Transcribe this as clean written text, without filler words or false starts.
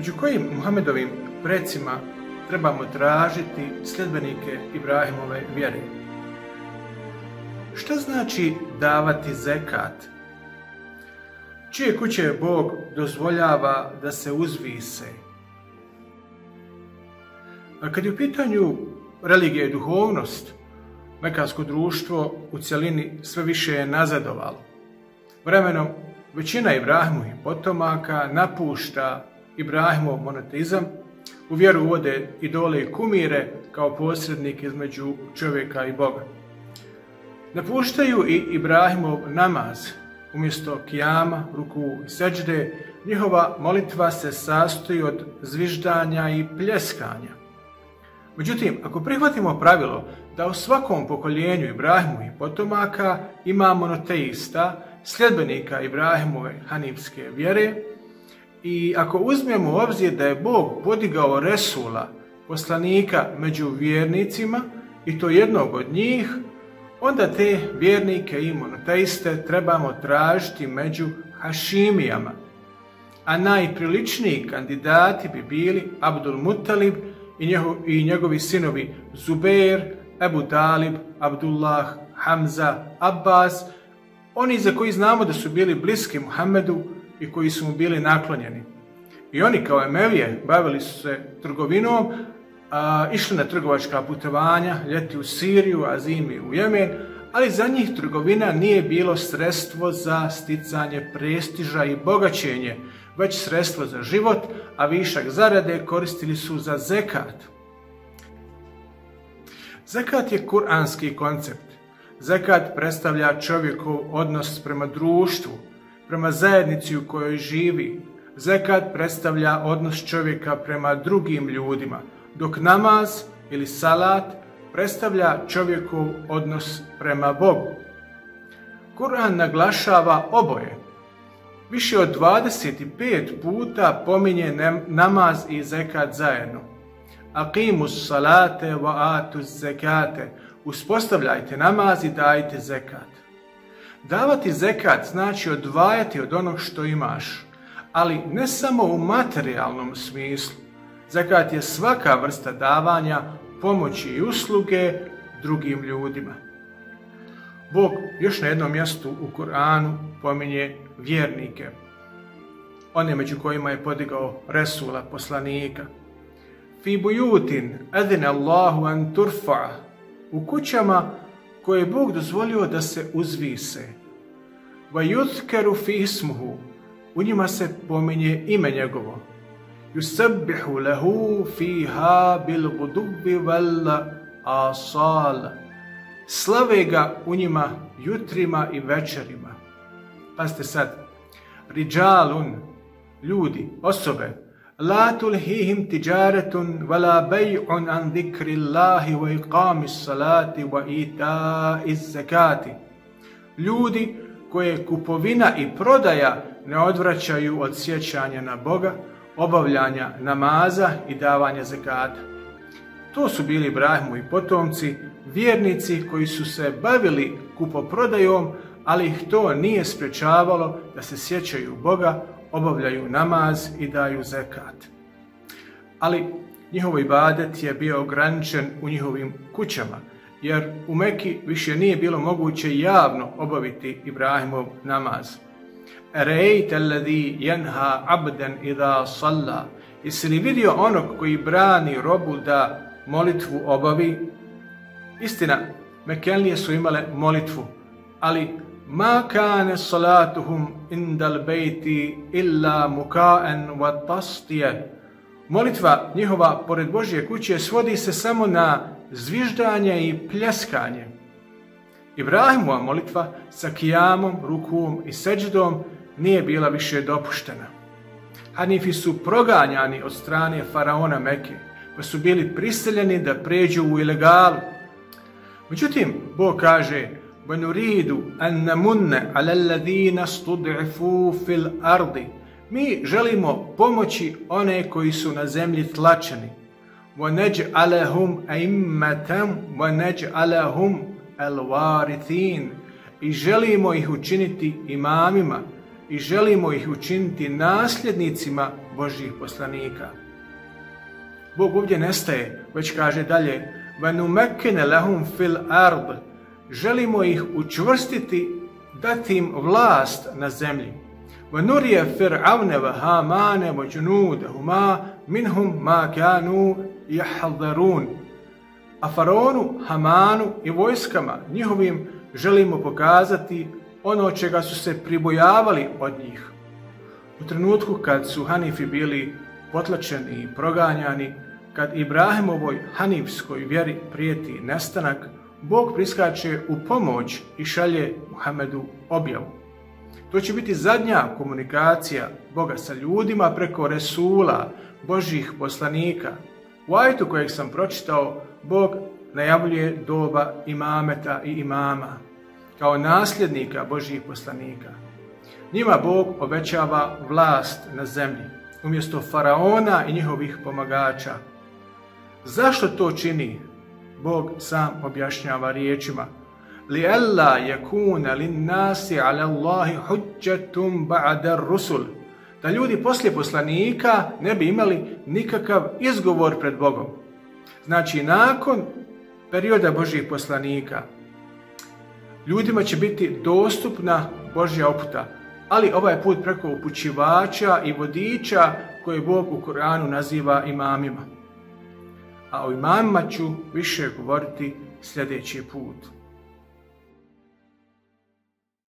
među kojim Muhammedovim precima trebamo tražiti sljedbenike Ibrahimove vjere. Šta znači davati zekat? Čije kuće Bog dozvoljava da se uzvise? A kad je u pitanju religija i duhovnost, mekansko društvo u cjelini sve više je nazadovalo. Vremenom većina Ibrahimovih potomaka napušta Ibrahimov monoteizam, u vjeru uvode idole i kumire kao posrednike između čovjeka i Boga. Napuštaju i Ibrahimov namaz. Umjesto kijama, ruku i seđde, njihova molitva se sastoji od zviždanja i pljeskanja. Međutim, ako prihvatimo pravilo da u svakom pokoljenju Ibrahimovih potomaka ima monoteista, sljedbenika Ibrahimove hanifske vjere, i ako uzmemo u obzir da je Bog podigao Resula, poslanika među vjernicima, i to jednog od njih, onda te vjernike i monoteiste trebamo tražiti među Hašimijama, a najpriličniji kandidati bi bili Abdul Muttalib i njegovi sinovi Zubeir, Ebu Talib, Abdullah, Hamza, Abbas, oni za koji znamo da su bili bliski Muhammedu i koji su mu bili naklonjeni. I oni kao Emevije bavili su se trgovinom, išli na trgovačka putovanja, ljeti u Siriju, a zimi u Jemen, ali za njih trgovina nije bilo sredstvo za sticanje prestiža i bogaćenje, već sredstvo za život, a višak zarade koristili su za zekat. Zekat je kuranski koncept. Zekat predstavlja čovjekov odnos prema društvu, prema zajednici u kojoj živi. Zekat predstavlja odnos čovjeka prema drugim ljudima, dok namaz ili salat predstavlja čovjekov odnos prema Bogu. Kur'an naglašava oboje. Više od 25 puta pominje namaz i zekat zajedno. Aqimus salate wa atuz zekate. Uspostavljajte namaz i dajte zekat. Davati zekat znači odvajati od onog što imaš, ali ne samo u materijalnom smislu. Zekat je svaka vrsta davanja, pomoći i usluge drugim ljudima. Bog još na jednom mjestu u Kur'anu pominje vjernike, one među kojima je podigao Resula, poslanika. Fi bujutin adina Allahu an turfa, u kućama koje je Bog dozvolio da se uzvise. Va yuzkaru fi ismuhu, u njima se pominje ime njegovo. Yusabbihu lahu fiha bil gudubi wal asal, slave ga u njima jutrima i večerima. Pazite sad, riđalun, ljudi, osobe, la tulhihim tijaretun wala bej'un an zikri Allahi wa iqamis salati wa ita'iz zakati. Ljudi koje kupovina i prodaja ne odvraćaju od sjećanja na Boga, obavljanja namaza i davanja zekata. To su bili Ibrahimovi potomci, vjernici koji su se bavili kupoprodajom, ali ih to nije sprječavalo da se sjećaju Boga, obavljaju namaz i daju zekat. Ali njihov ibadet je bio ograničen u njihovim kućama, jer u Meki više nije bilo moguće javno obaviti Ibrahimov namaz. Erejte alladhi yanha abdan idha salla. Jesi li vidio onog koji brani robu da molitvu obavi? Istina, Mekelije su imale molitvu, ali ma kane salatuhum indal bejti illa muka'en wa tastije. Molitva njihova pored Božje kuće svodi se samo na zviždanje i pljeskanje. Ibrahimova molitva sa kijamom, rukom i seđdom nije bila više dopuštena. Hanifi su proganjani od strane faraona Mekke, pa su bili prisiljeni da pređu u ilegalu. Međutim, Bog kaže: وَنُرِيدُ أَن نَمُنَّ عَلَى الَّذِينَ اسْتُضْعِفُوا فِي الْأَرْضِ. Mi želimo pomoći one koji su na zemlji tlačeni. وَنَجْعَلَهُمْ أَئِمَّةً وَنَجْعَلَهُمْ الْوَارِثِينَ. I želimo ih učiniti imamima, i želimo ih učiniti nasljednicima Božjih poslanika. Bog ovdje nestaje, već kaže dalje: وَنُمَكِّنَ لَهُمْ فِي الْأَرْضِ Želimo ih učvrstiti, dati im vlast na zemlji. وَنُرِيَ فِرْعَوْنَ وَهَامَانَ وَجُنُودَهُمَا مِنْهُمْ مَا كَانُوا يَحْذَرُونَ A faraonu, Hamanu i vojskama njihovim želimo pokazati ono čega su se pribojavali od njih. U trenutku kad su Hanifi bili potlačeni i proganjani, kad Ibrahimovoj hanifskoj vjeri prijeti nestanak, Bog priskače u pomoć i šalje Muhammedu objavu. To će biti zadnja komunikacija Boga sa ljudima preko Resula, Božjih poslanika. U ajetu kojeg sam pročitao, Bog najavljuje doba imameta i imama kao nasljednika Božjih poslanika. Njima Bog obećava vlast na zemlji umjesto faraona i njihovih pomagača. Zašto to čini? Bog sam objašnjava riječima: لِأَلَّا يَكُونَ لِلنَّاسِ عَلَى اللَّهِ حُجَّةٌ بَعْدَ الرُّسُلِ Da ljudi poslije poslanika ne bi imali nikakav izgovor pred Bogom. Znači, nakon perioda Božjih poslanika ljudima će biti dostupna Božja uputa, ali ovaj put preko upućivača i vodiča koje Bog u Kur'anu naziva imamima. A o imamima ću više govoriti sljedeći put.